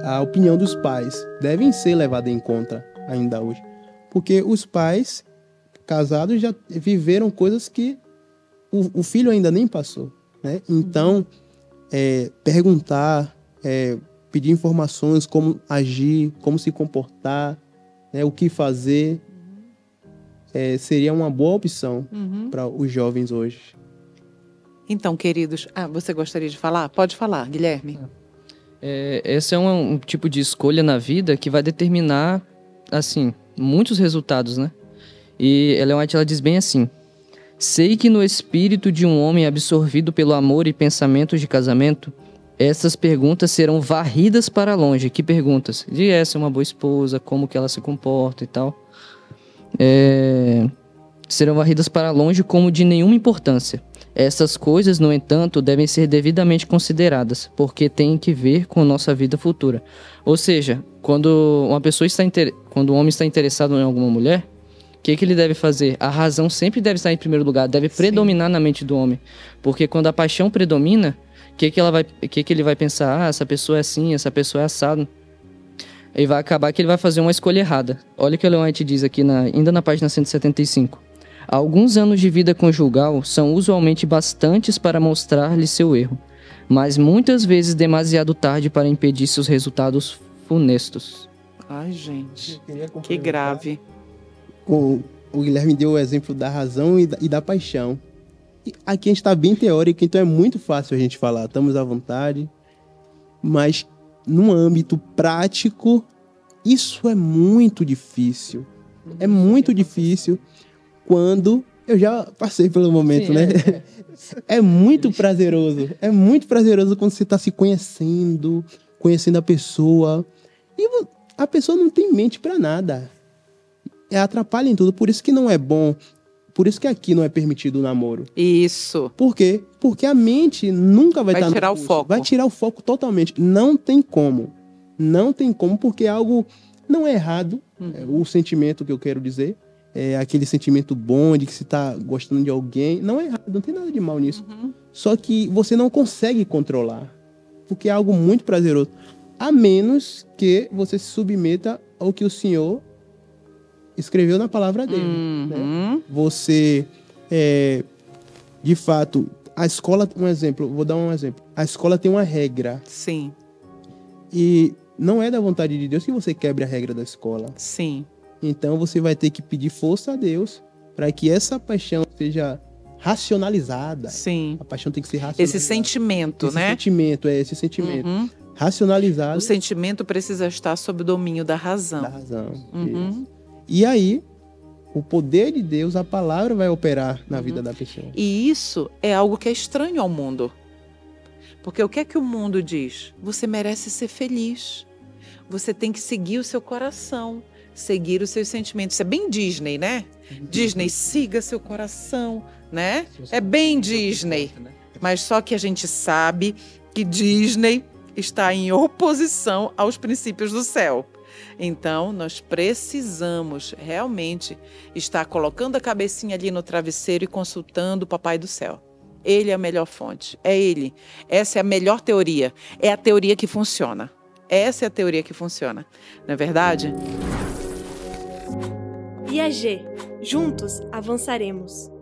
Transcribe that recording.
a opinião dos pais devem ser levadas em conta ainda hoje. Porque os pais casados já viveram coisas que o filho ainda nem passou, né? Então, perguntar, pedir informações, como agir, como se comportar, né? O que fazer, seria uma boa opção para os jovens hoje. Então, queridos, você gostaria de falar? Pode falar, Guilherme. Esse é um tipo de escolha na vida que vai determinar, assim, muitos resultados, né? E Ellen White, ela diz bem assim: sei que no espírito de um homem absorvido pelo amor e pensamentos de casamento, essas perguntas serão varridas para longe. Que perguntas? De essa é uma boa esposa, como que ela se comporta e tal. Serão varridas para longe como de nenhuma importância. Essas coisas, no entanto, devem ser devidamente consideradas, porque têm que ver com nossa vida futura. Ou seja, quando um homem está interessado em alguma mulher, o que ele deve fazer? A razão sempre deve estar em primeiro lugar, deve predominar na mente do homem. Porque quando a paixão predomina, o que ele vai pensar? Essa pessoa é assim, essa pessoa é assado. E vai acabar que ele vai fazer uma escolha errada. Olha o que Ellen White diz aqui, ainda na página 175. Alguns anos de vida conjugal são usualmente bastantes para mostrar-lhe seu erro, mas muitas vezes demasiado tarde para impedir seus resultados funestos. Ai, gente, que grave. O Guilherme deu o exemplo da razão e da paixão. E aqui a gente está bem teórico, então é muito fácil a gente falar, estamos à vontade, mas num âmbito prático, isso é muito difícil. É muito difícil. Quando eu já passei pelo momento, né? É muito prazeroso. É muito prazeroso quando você está se conhecendo a pessoa. E a pessoa não tem mente para nada. Atrapalha em tudo. Por isso que não é bom. Por isso que aqui não é permitido o namoro. Isso. Por quê? Porque a mente nunca vai estar no tirar o pulso. foco. Vai tirar o foco totalmente. Não tem como. Não tem como, porque algo não é errado. O sentimento que eu quero dizer. Aquele sentimento bom de que você está gostando de alguém. Não é errado, não tem nada de mal nisso. Só que você não consegue controlar. Porque é algo muito prazeroso. A menos que você se submeta ao que o Senhor escreveu na palavra dele. Né? Você, de fato, a escola, vou dar um exemplo. A escola tem uma regra. Sim. E não é da vontade de Deus que você quebre a regra da escola. Sim. Então você vai ter que pedir força a Deus para que essa paixão seja racionalizada. Sim. A paixão tem que ser racionalizada. Esse sentimento, né? Esse sentimento. Racionalizado. O sentimento precisa estar sob o domínio da razão. Da razão. E aí, o poder de Deus, a palavra vai operar na vida da pessoa. E isso é algo que é estranho ao mundo. Porque o que é que o mundo diz? Você merece ser feliz. Você tem que seguir o seu coração. Seguir os seus sentimentos. Isso é bem Disney, né? Disney, siga seu coração, né? É bem Disney. Mas só que a gente sabe que Disney está em oposição aos princípios do céu. Então, nós precisamos realmente estar colocando a cabecinha ali no travesseiro e consultando o Papai do Céu. Ele é a melhor fonte. É ele. Essa é a melhor teoria. É a teoria que funciona. Essa é a teoria que funciona. Não é verdade? IAG. Juntos avançaremos.